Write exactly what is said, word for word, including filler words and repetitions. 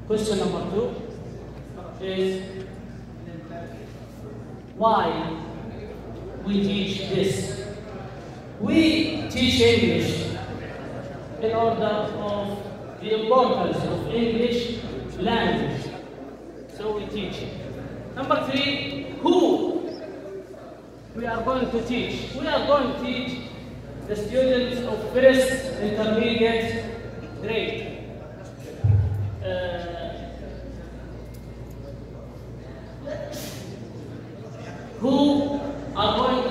Question number two is why we teach this. We teach English in order of the importance of English language. So we teach it. Number three, who we are going to teach. We are going to teach the students of first intermediate grade. Uh, who are going